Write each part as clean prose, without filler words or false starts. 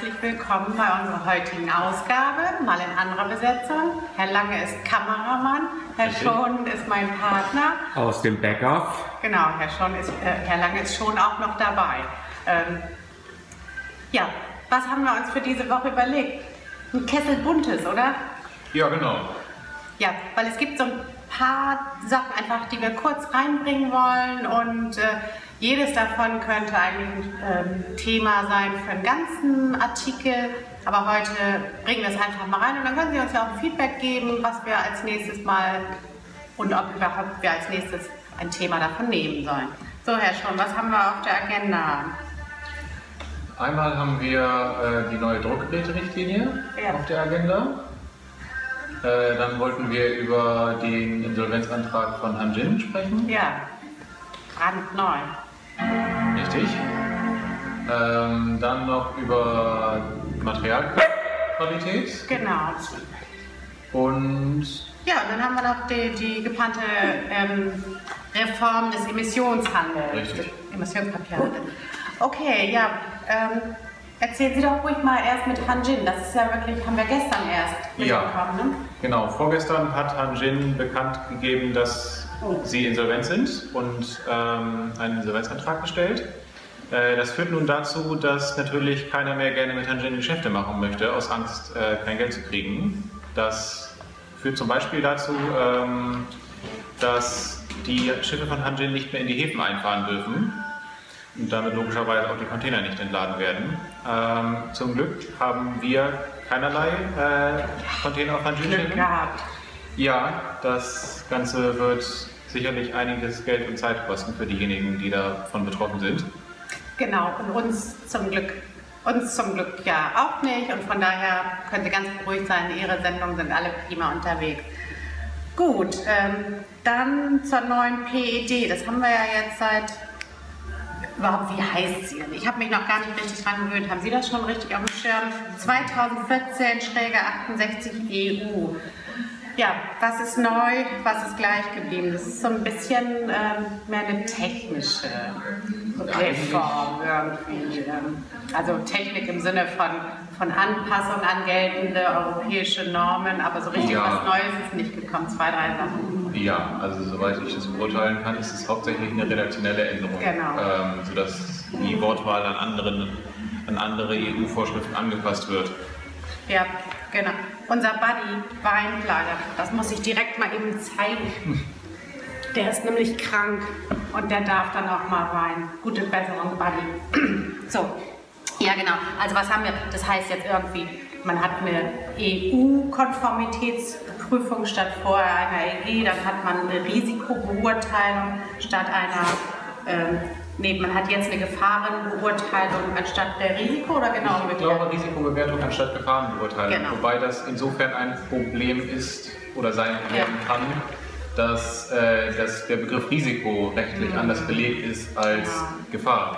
herzlich willkommen bei unserer heutigen Ausgabe, mal in anderer Besetzung. Herr Lange ist Kameramann, Herr Schon ist mein Partner. Aus dem Backoff. Genau, Herr Lange ist schon auch noch dabei. Ja, was haben wir uns für diese Woche überlegt? Ein Kessel Buntes, oder? Ja, genau. Ja, weil es gibt so ein paar Sachen einfach, die wir kurz reinbringen wollen und jedes davon könnte eigentlich ein Thema sein für einen ganzen Artikel, aber heute bringen wir es einfach mal rein und dann können Sie uns ja auch ein Feedback geben, was wir als nächstes mal und ob überhaupt wir als nächstes ein Thema davon nehmen sollen. So, Herr Schon, was haben wir auf der Agenda? Einmal haben wir die neue Druckgeräte-Richtlinie auf der Agenda. Dann wollten wir über den Insolvenzantrag von Hanjin sprechen. Ja, brandneu. Richtig. Dann noch über Materialqualität. Genau. Und ja, dann haben wir noch die geplante Reform des Emissionshandels. Richtig. Emissionspapierhandel. Okay, ja. Erzählen Sie doch ruhig mal erst mit Hanjin. Das ist ja wirklich, haben wir gestern erst mitbekommen, ne? Genau. Vorgestern hat Hanjin bekannt gegeben, dass sie insolvent sind und einen Insolvenzantrag gestellt. Das führt nun dazu, dass natürlich keiner mehr gerne mit Hanjin Geschäfte machen möchte, aus Angst, kein Geld zu kriegen. Das führt zum Beispiel dazu, dass die Schiffe von Hanjin nicht mehr in die Häfen einfahren dürfen und damit logischerweise auch die Container nicht entladen werden. Zum Glück haben wir keinerlei Container auf Hanjin Schiffen. Ja, das Ganze wird sicherlich einiges Geld und Zeit kosten für diejenigen, die davon betroffen sind. Genau, und uns zum Glück ja auch nicht und von daher können Sie ganz beruhigt sein, Ihre Sendungen sind alle prima unterwegs. Gut, dann zur neuen PED, das haben wir ja jetzt seit, überhaupt wie heißt sie denn? Ich habe mich noch gar nicht richtig dran gewöhnt, haben Sie das schon richtig auf dem Schirm? 2014-68 EU. Ja, was ist neu, was ist gleich geblieben? Das ist so ein bisschen mehr eine technische Reform irgendwie. Also Technik im Sinne von Anpassung an geltende europäische Normen, aber so richtig was Neues ist nicht gekommen, 2, 3 Sachen. Ja, also soweit ich das beurteilen kann, ist es hauptsächlich eine redaktionelle Änderung, sodass die Wortwahl an andere EU-Vorschriften angepasst wird. Ja, genau. Unser Buddy Weinplager, das muss ich direkt mal eben zeigen. Der ist nämlich krank und der darf dann auch mal weinen. Gute Besserung, Buddy. So, ja genau. Also was haben wir? Das heißt jetzt irgendwie, man hat eine EU-Konformitätsprüfung statt vorher einer EG, dann hat man eine Risikobeurteilung statt einer man hat jetzt eine Gefahrenbeurteilung anstatt der Risiko oder genau umgekehrt? Ich glaube Risikobewertung anstatt Gefahrenbeurteilung, wobei das insofern ein Problem ist oder sein kann, dass der Begriff Risiko rechtlich anders belegt ist als Gefahr.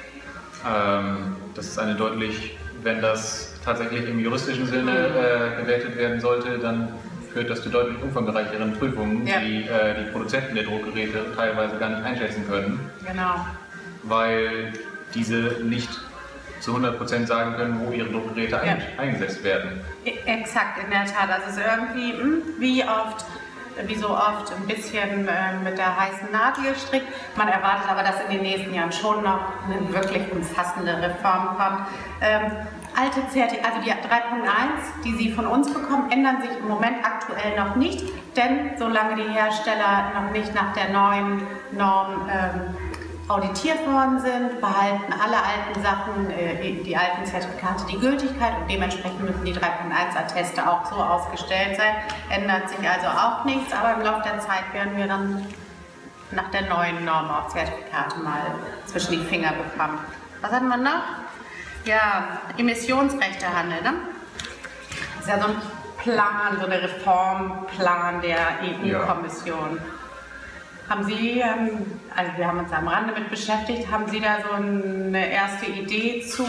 Das ist eine deutlich, wenn das tatsächlich im juristischen Sinne gewertet werden sollte, dann führt das zu deutlich umfangreicheren Prüfungen, die die Produzenten der Druckgeräte teilweise gar nicht einschätzen können. Genau. Weil diese nicht zu 100% sagen können, wo ihre Druckgeräte eingesetzt werden. Exakt, in der Tat. Also es ist irgendwie, wie so oft, ein bisschen mit der heißen Nadel gestrickt. Man erwartet aber, dass in den nächsten Jahren schon noch eine wirklich umfassende Reform kommt. Also die 3.1, die Sie von uns bekommen, ändern sich im Moment aktuell noch nicht, denn solange die Hersteller noch nicht nach der neuen Norm auditiert worden sind, behalten alle alten Sachen, die alten Zertifikate die Gültigkeit und dementsprechend müssen die 3.1-Atteste auch so ausgestellt sein. Ändert sich also auch nichts, aber im Laufe der Zeit werden wir dann nach der neuen Norm auch Zertifikate mal zwischen die Finger bekommen. Was hatten wir noch? Ja, Emissionsrechtehandel, ne? Das ist ja so ein Plan, so eine Reformplan der EU-Kommission. Haben Sie, also wir haben uns am Rande mit beschäftigt, haben Sie da so eine erste Idee zu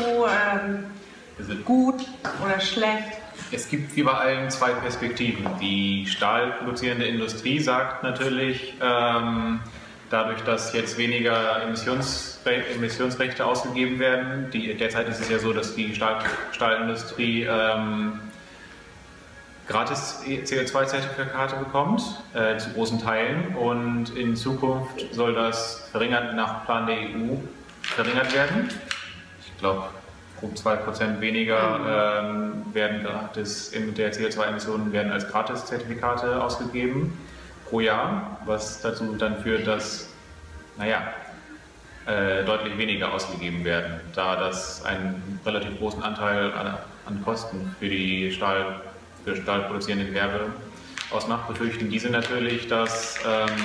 gut oder schlecht? Es gibt wie bei allen zwei Perspektiven. Die stahlproduzierende Industrie sagt natürlich, dadurch, dass jetzt weniger Emissionsrechte ausgegeben werden. Derzeit ist es ja so, dass die Stahlindustrie gratis CO2-Zertifikate bekommt, zu großen Teilen. Und in Zukunft soll das verringert nach Plan der EU verringert werden. Ich glaube, grob 2% weniger werden gratis der CO2-Emissionen werden als Gratis-Zertifikate ausgegeben pro Jahr, was dazu dann führt, dass deutlich weniger ausgegeben werden, da das einen relativ großen Anteil an Kosten für die für stahlproduzierende Gewerbe ausmacht. Befürchten diese natürlich, dass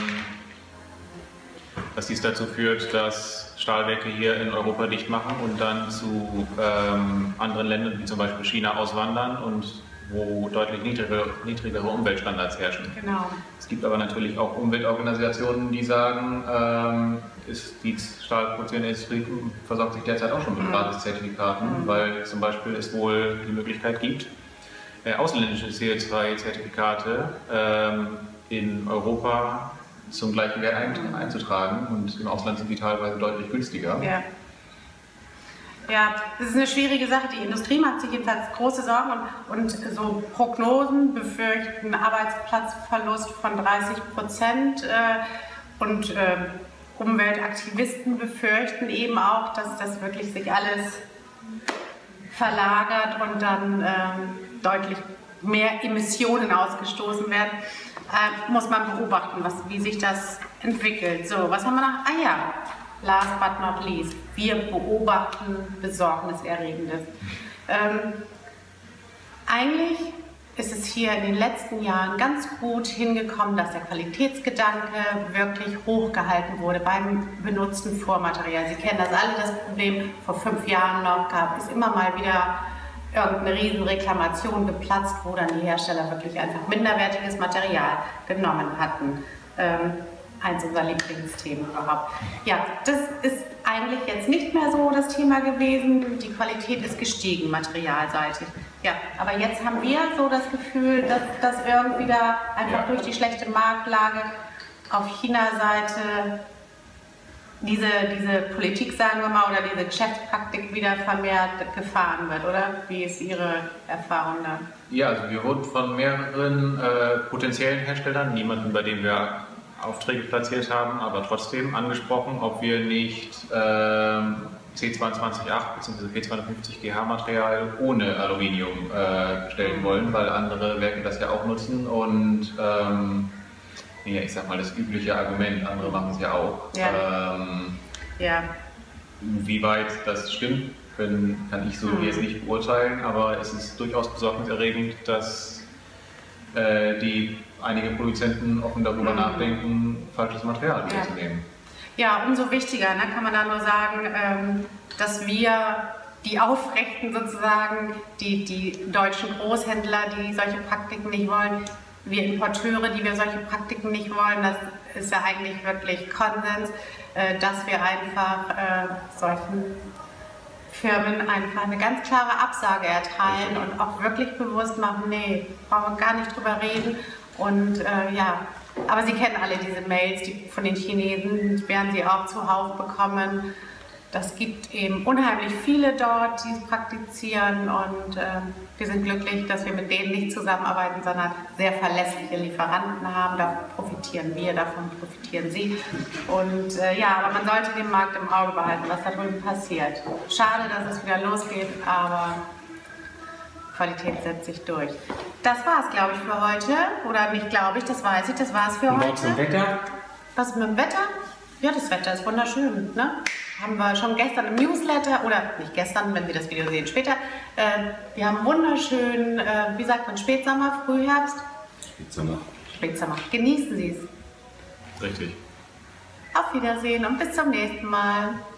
dies dazu führt, dass Stahlwerke hier in Europa dicht machen und dann zu anderen Ländern wie zum Beispiel China auswandern und wo deutlich niedrigere Umweltstandards herrschen. Genau. Es gibt aber natürlich auch Umweltorganisationen, die sagen, die stahlproduzierende Industrie versorgt sich derzeit auch schon mit Gratiszertifikaten, weil zum Beispiel es wohl die Möglichkeit gibt, ausländische CO2-Zertifikate in Europa zum gleichen Wert einzutragen, und im Ausland sind die teilweise deutlich günstiger. Ja. Ja, das ist eine schwierige Sache. Die Industrie macht sich jedenfalls große Sorgen und so Prognosen befürchten Arbeitsplatzverlust von 30% und Umweltaktivisten befürchten eben auch, dass das wirklich sich alles verlagert und dann deutlich mehr Emissionen ausgestoßen werden. Muss man beobachten, wie sich das entwickelt. So, was haben wir noch? Ah ja, last but not least, wir beobachten Besorgniserregendes. Eigentlich ist es hier in den letzten Jahren ganz gut hingekommen, dass der Qualitätsgedanke wirklich hochgehalten wurde beim benutzten Vormaterial. Sie kennen das alle, das Problem, vor 5 Jahren noch gab es immer mal wieder irgendeine Riesenreklamation geplatzt, wo dann die Hersteller wirklich einfach minderwertiges Material genommen hatten. Eins unserer Lieblingsthemen überhaupt. Ja, das ist eigentlich jetzt nicht mehr so das Thema gewesen. Die Qualität ist gestiegen, materialseitig. Ja, aber jetzt haben wir so das Gefühl, dass irgendwie da einfach durch die schlechte Marktlage auf China-Seite diese Politik, sagen wir mal, oder diese Geschäftspraktik wieder vermehrt gefahren wird, oder? Wie ist Ihre Erfahrung da? Ja, also wir wurden von mehreren potenziellen Herstellern, niemanden, bei dem wir Aufträge platziert haben, aber trotzdem angesprochen, ob wir nicht C228 bzw. P250GH-Material ohne Aluminium bestellen wollen, weil andere Werke das ja auch nutzen und ja, ich sag mal das übliche Argument, andere machen es ja auch. Ja. Inwieweit das stimmt, kann ich so jetzt nicht beurteilen, aber es ist durchaus besorgniserregend, dass einige Produzenten offen darüber nachdenken, falsches Material wiederzunehmen. Ja, umso wichtiger, ne, kann man da nur sagen, dass wir die Aufrechten sozusagen, die deutschen Großhändler, die solche Praktiken nicht wollen, wir Importeure, die wir solche Praktiken nicht wollen, das ist ja eigentlich wirklich Konsens, dass wir einfach solchen Firmen einfach eine ganz klare Absage erteilen und auch wirklich bewusst machen, nee, brauchen wir gar nicht drüber reden. Und ja, aber Sie kennen alle diese Mails von den Chinesen, werden Sie auch zuhauf bekommen. Das gibt eben unheimlich viele dort, die es praktizieren, und wir sind glücklich, dass wir mit denen nicht zusammenarbeiten, sondern sehr verlässliche Lieferanten haben. Da profitieren wir, davon profitieren Sie. Und ja, aber man sollte den Markt im Auge behalten, was da drüben passiert. Schade, dass es wieder losgeht, aber Qualität setzt sich durch. Das war es, glaube ich, für heute. Oder nicht, glaube ich, das weiß ich, das war es für heute. Und zum Wetter? Was mit dem Wetter? Ja, das Wetter ist wunderschön, ne? Haben wir schon gestern im Newsletter, oder nicht gestern, wenn Sie das Video sehen, später. Wir haben wunderschön, wie sagt man, Spätsommer, Frühherbst? Spätsommer. Spätsommer. Genießen Sie es. Richtig. Auf Wiedersehen und bis zum nächsten Mal.